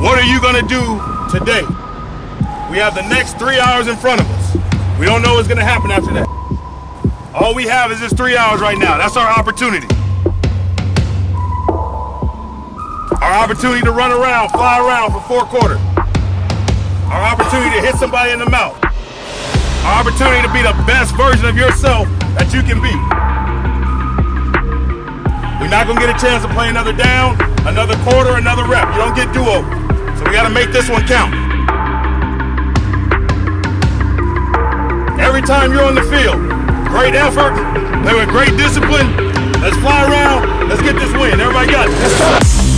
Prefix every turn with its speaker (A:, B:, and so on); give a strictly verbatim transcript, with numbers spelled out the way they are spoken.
A: What are you gonna do today? We have the next three hours in front of us. We don't know what's gonna happen after that. All we have is this three hours right now. That's our opportunity. Our opportunity to run around, fly around for four quarters. Our opportunity to hit somebody in the mouth. Our opportunity to be the best version of yourself that you can be. We're not gonna get a chance to play another down, another quarter, another rep. You don't get do-over. So we gotta make this one count. Every time you're on the field, great effort, play with great discipline. Let's fly around, let's get this win. Everybody got it. Let's go.